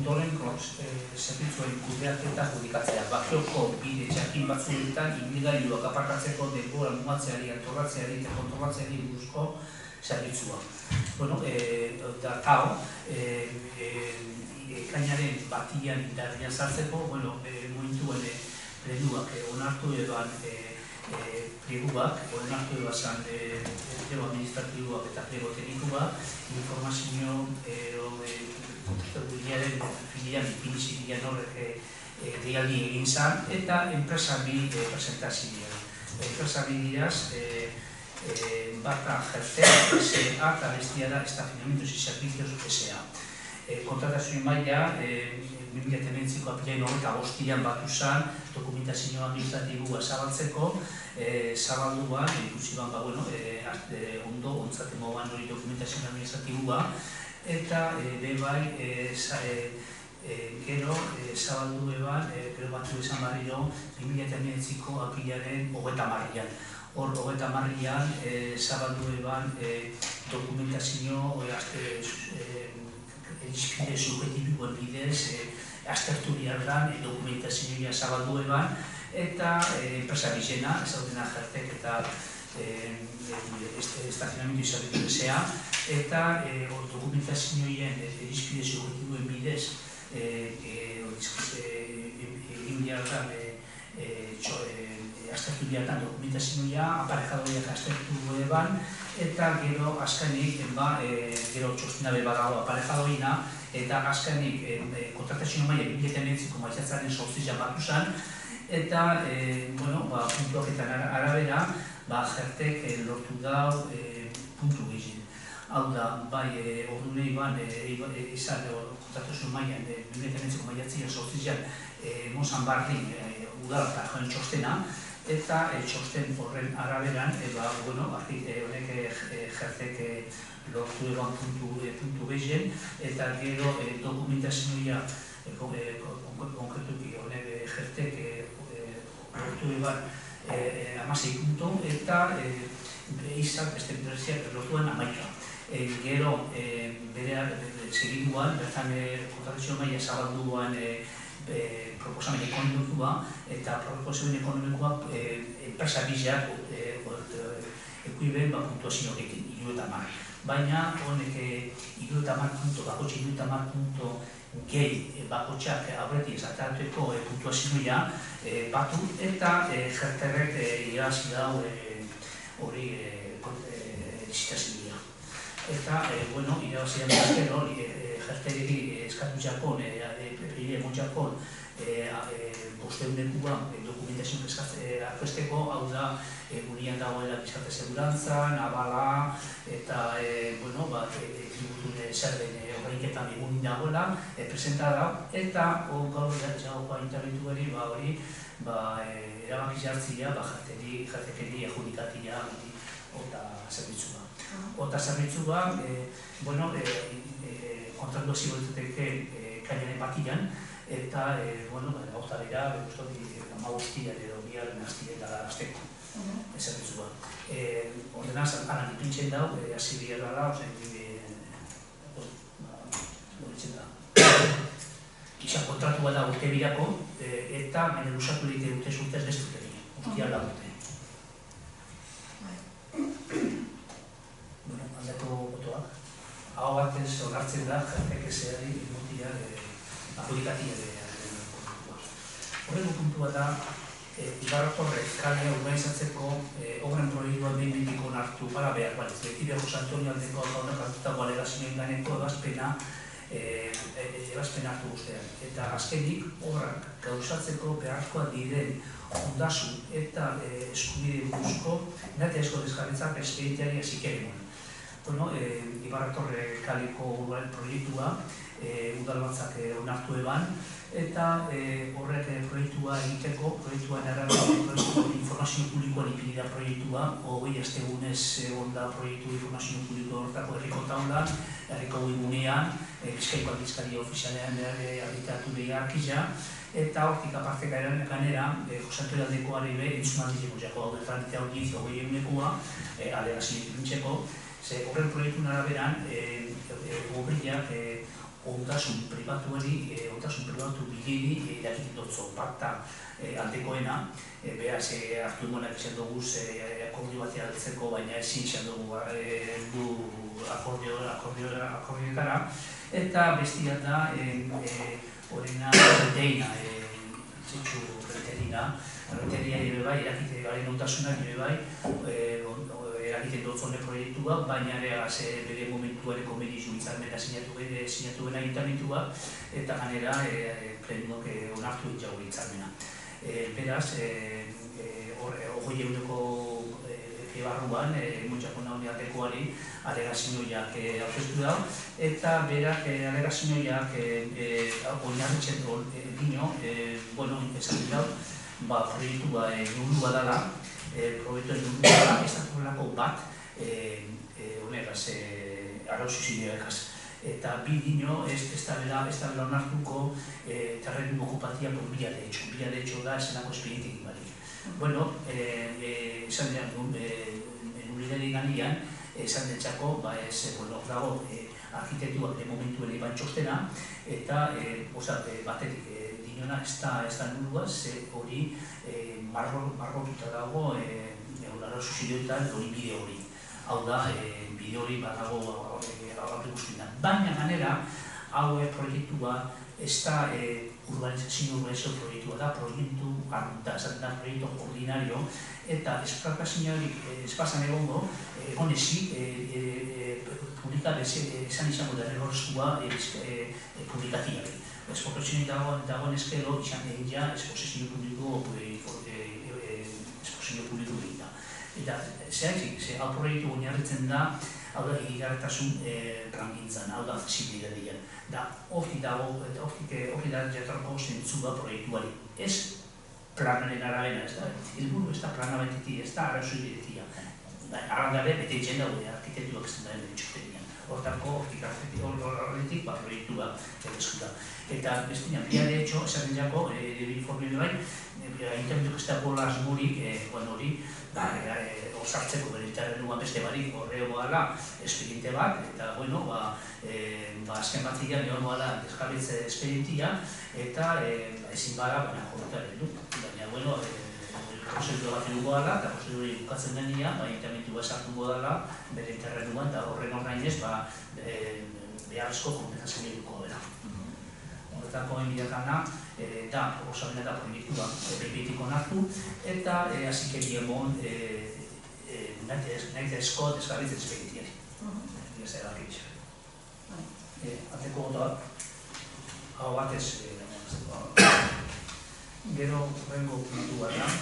ondoren zerbitzuen kudeaketa judikatzea. Bakioko bide txakin batzuetan ibilgailuak aparkatzeko denbora mugatzeari, antollatzeari eta kontrolatzeari buruzko zerbitzua. Eta ekainaren batian indarrean sartzeko, momentuen plenuak onartu eban pleguak, onartu eban zan plego administratiboak eta plego teknikoak, informazio kontraktatuaren filian ipinizidean horrek deialdi egin zan, eta enpresa bi presentazioa. Enpresa bi diraz, bata Jertek S.A. eta bestia da Estacionamientos y Servicios S.A. Kontratazioen maila, 2008ko apilain horreta bostian batu zen, dokumentazio administratibua zabaltzeko, zabalduan, ikusi ban, ondo, ontzate moban hori dokumentazio administratibua, eta bebai, gero zabaldu eban, gero batzu esan barriro, 2008ko apilaren 30-an. Hor, 30-an zabaldu eban dokumentazio irizpide subjektiboen bidez aztertu behar dan dokumentazioa zabaldu eban, eta enpresa bizena, ezautena Jertek eta Estacionamiento y Servicios S.A. eta dokumentazioen irizpide subjektiboen bidez egin behar dan aztertu behar dan dokumentazioa, aparejadoiak aztertu eban, eta gero azkenik, gero txostena badago aparejadoina, eta azkenik kontratazio maila 2008ko maiatzaren 8 batu zen, eta puntuaketan arabera, Jertek lortu dau puntu gehien. Hau da, bai, ordunei ban, izan kontratazio mailan 2008ko maiatzaren 8 mozan barrin udalata joan txostena, eta txosten horren araberan, honek Jertek lortu eban puntu gehien, eta gero dokumentazioa konkretuki honek Jertek lortu eban 16 puntu, eta izan beste enpresiak lortuan 11. Gero, bere segiduan, bertan kontratazio maila zabalduan proposamen ekonomikoa, eta proposamen ekonomikoa enpresa bizeak ekuiben puntuazio horrekin, 30. Baina, honek 30 punto, bakotxe 30 punto gehi bakotxak aurretik zatartueko puntuazioa batu, eta Jerterrek irabazi dau hori lizitazioa. Eta, irabazi dau Jerterri eskatu jakon, emotxakon, bosteunekua dokumentazioen aurkezteko, hau da, gunian dagoela gizarte segurantzan, abala, eta tributun zerben horreiketan egunin dagoela, presenta da, eta gaur jagokoa interbentu hori, erabaki jartzia, Jertekeri judikatia eta zerbitzua. Eta zerbitzua, kontraktuazio dituteke kainaren batian, eta, horta dira, amabostian edo biaren aztietara azteko, zerbitzua. Ordenaz, anan ipintzen dau, hasi biherra da, horitzen da. Izan kontratua da urte birako, eta baina lusatu dite urte zurtez bestuteri, urtean da urte. Aldeko botoak. Hau batez onartzen da, Jertek S.A.ri judikatia horrego puntua da, Ibarratorrek kalea urbanizatzeko obren proiektua behin-betiko onartu para behar, Betibe Jose Antonio aldeko honek hartutako alegazioen ganeko ebazpen hartu guztean. Eta azkenik, obrak gauzatzeko beharkoa diren ondasun eta eskubide buruzko nate esko desjarritzak espedienteari azikeremoan. Ibarratorre kaleko proiektua udalbatzak onartu eban, eta horrek proiektua egiteko, proiektuan arabera informazio publikoan ipinida proiektua, 20 astegunez onda proiektu informazio publiko horretako herriko taundan, herriko webgunean, Bizkaiko aldizkaria ofizialean argitaratu beharkizia, eta hortik aparte ganera, Jose Antonio aldekoari be, entzun aldizeko jako, hau defrantzia audienzia 20 alegazio ipintzeko, horren proiektun araberan, obriak ondasun pribatu bideri eragiten dutzo bakta aldekoena, beraz, hartu emonak izan dugu akordio batia altzeko, baina ezin izan dugu akordioetara, eta bestia da horrena deina, zitsu reterina, reteria ere bai, eragiten garen ondasunak ere bai, eragiten dutzone proiektua, baina bere momentuareko medizu hitzarmena sinatu bena ayuntamientua, eta ganera plenuak onartu itxago hitzarmena. Beraz, 20 barruan, Mutxako Nauniatekoari alegazioak aurkeztu da, eta berak alegazioak oinarritzen dino, esan dira, proiektua nulua dela, ez da horrelako bat, arauzuzideakaz. Eta bi dino, ez da bela onartuko terrenu okupatia por vía de hecho da esenako espedientik barik. Bueno, esan dira, nulideri ganian, esan dentzako, hor dago, arkitektuak de momentu ere iban txostena, eta batetik dinona ez da nulua, ze hori marrotuta dago arauzuzideetan hori bide hori. Hau da, bide hori badago guztietan. Baina ganera, hau proiektua ez da urbanizazio proiektua da, proiektu arrunta, esaten da proiektu ordinario, eta esplazazio hori espazan egongo, egonezi, publika esan izango derrigorezkoa publikatiari. Esposizio dagoen eskero, izan egin esposizio publiko egin. Eta zehaizik, hau proiektu oinarritzen da, hau da, egigarretasun plangintzan, hau da, zibilidadian. Da, hortik da jatorko zentzua proiektuari. Ez planaren arabena, ez da, helburu ez da plana betetik, ez da arrazoidetia. Arrandabe, bete itzen daude, arkitektuak ez da txostenian. Hortako, horretik, proiektua eskuta. Eta, bestinean, bia de hecho, esaten jako, informe bai, ayuntamientok ez dago asmorik, hori, osartzeko berentzaren beste barik horrego gala espediente bat, eta, azken batzilean egon gala desjabetze espedientia, eta ezin gara, baina jorretaren du. Baina, prozedura bat eduko gala, eta prozedura bukatzen denean, ayuntamientua esartuko dela bere terrenuan, eta horren ordainez, beharrezko kompensazio eduko dela. Horretako enbidakana, da, proposamena da proiektua behibetik onartu, eta azikeri emon nahi dezko desgarritzen espeditiari. Ez da egin. Ateko gotoak, hau batez, gero horrengo puntu bat da.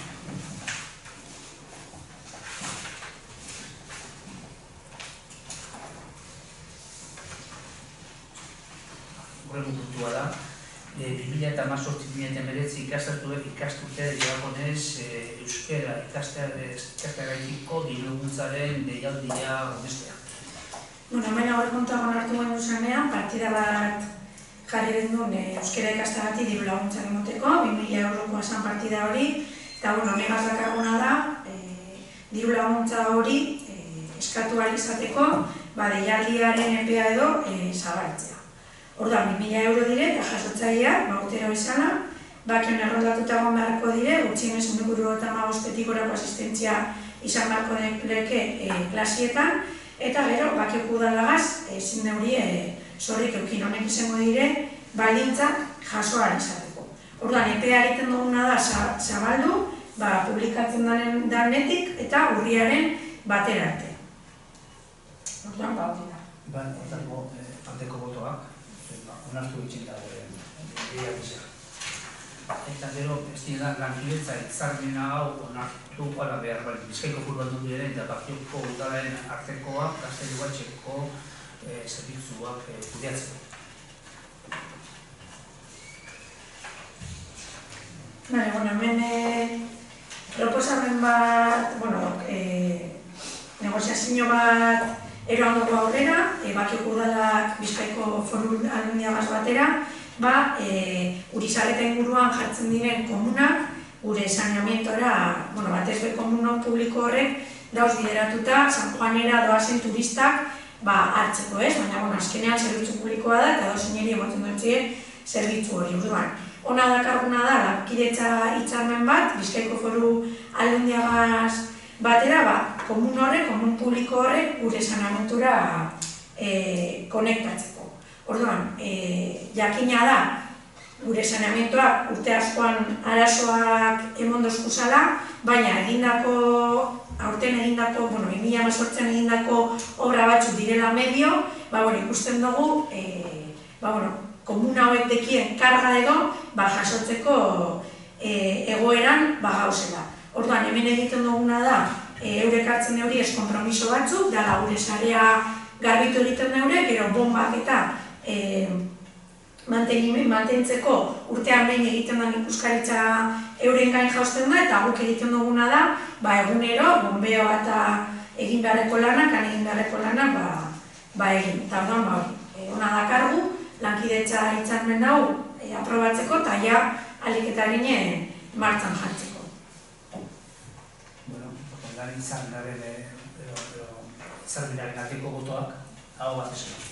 Horrengo puntua da. 2018-2019 ikasturtea diragonez euskera ikasteagaitiko diruguntzaren deialdia honestea. Hemen aurrekontuak onartu genuen zenean, partida bat jarri genuen euskera ikasteagatik diru laguntzak emoteko, 2000 eurokoa zen partida hori, eta honegaz dakarguna da, diru laguntza hori eskatu ahal izateko, deialdiaren epea edo zabaltzea. Orduan, 2000 euro dire, eta jasotzaileak, urtero izana, bakion erroldatuta egon beharko dire, gutxienez 1,55 euroko asistentzia izan beharko leke klasietan, eta gero, bakiok udalagaz, ezin neurie zorrik eukin honek izango dire, baldintzak jaso ahal izateko. Orduan, epea egiten duguna da zabaldu, publikatzen danetik eta urriaren batera arte. Orduan, hori da. Aldeko botoak. Onartu egiten dagoen gizera. Eta gero, ez dira, lankidetza hitzarmena hau onartu ala behar bali. Bizkaiko Foru Aldundia eta Bakioko udalaren artekoak, Gaztelu Batxeko zerbitzuak kudeatzeko. Hemen proposamen bat, negoziazio bat eroandoko aurrera, Bakioko udalak Bizkaiko Foru Aldundia batera, Urizarreta inguruan jartzen diren komunak, gure saneamientora, batez be komuno publiko horrek dauz bideratuta, San Juanera doazen turistak hartzeko, ez? Baina, azkenean zerbitzu publikoa da, eta dozineri emoten dutxien zerbitzu hori. Orduan, ona dakarguna da, lankidetza hitzarmen bat, Bizkaiko Foru Aldundiagaz batera, komun horrek, komun publiko horrek, gure saneamentura konektatzeko. Orduan, jakina da, gure saneamentuak urte askoan arazoak emondozku zala, baina aurten egindako, 2018an egindako obra batzuk direla medio, ikusten dugu, komun hauek dekien karga edo, jasotzeko egoeran gauzela. Orduan, hemen egiten duguna da, eurek hartzen hori ez konpromiso batzuk, dala gure sarea garbitu egiten neure, gero bombak eta mantentzeko urtean behin egiten den ikuskaritza euren gain jausten da, eta guk egiten duguna da, egunero, bombeoa eta egin beharreko lanak, egin beharreko lanak egin. Eta orduan, ona dakargu, lankidetza hitzarmen hau aprobatzeko, eta ja ahalik eta ginen martxan jartzeko. Lan izan arteko botoak, hau bat esan.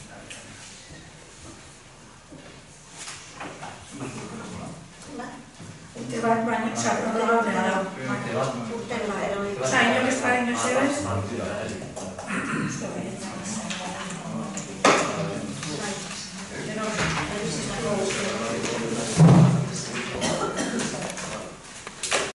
Urte bat, baina, prorroga bat dela dago. Urte bat. Inok ez bada inoz ebez?